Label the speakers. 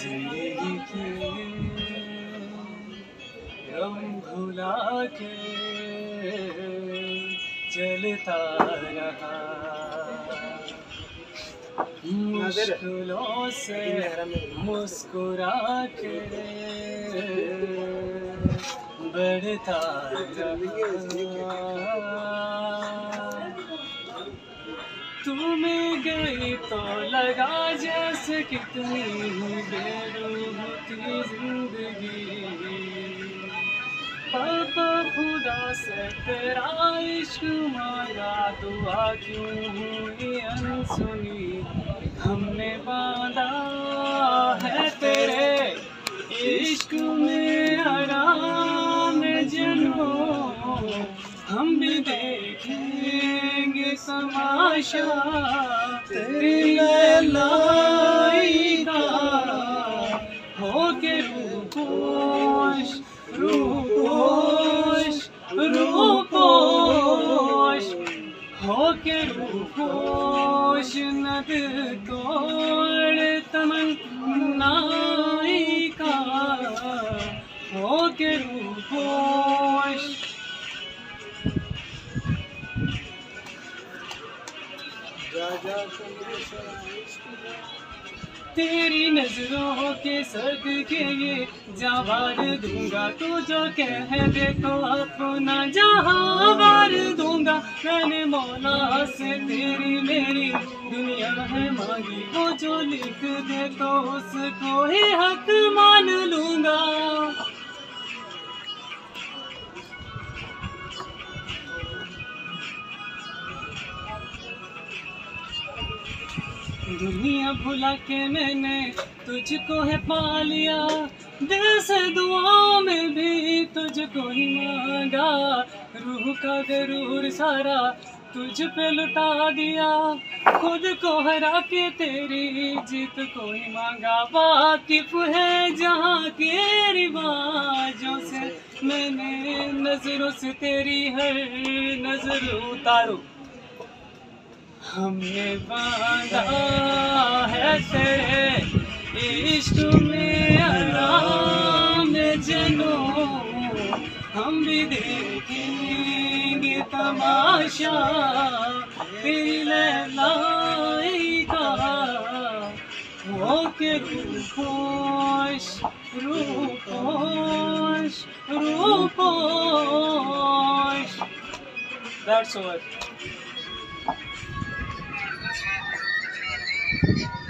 Speaker 1: तेरे लिखे गम भुला के चलता रहा, मुश्किलों से मुस्कुरा के बढ़ता रहा। तुम गई तो लगा जैसे कितनी ही बेरूह थी जिंदगी। पापा खुदा से तेरा इश्क मांगा, दुआ क्यों हुई अनसुनी। हमने बांधा है तेरे इश्क में आराम जनो, हम भी देखेंगे तमाशा तेरी लैलाई का। हो के रूपोश रूपोश रूपोश, हो के रूपोश नद तोड़ तमन्नाई का। हो के रूपोश तेरी नजरों के सदके ये जवार दूंगा, तू जो कह दे तो अपना जहां वार दूंगा। मैंने मौला से तेरी मेरी दुनिया है मांगी, वो जो लिख दे तो उसको ही हक मान लूंगा। दुनिया भुला के मैंने तुझको है पा लिया, दिल से दुआओं में भी तुझको ही मांगा। रूह का गरूर सारा तुझ पे लुटा दिया, खुद को हरा के तेरी जीत को ही मांगा। वाकिफ है जहाँ के रिवाजों से, मैंने नजरों से तेरी हर नजर उतारू। हमने बांधा है तेरे इश्क में आराम जनो, हम भी देखेंगे तमाशा तेरी लैलाई का। हो के रूपोश रूपोश रूपोश। That's all.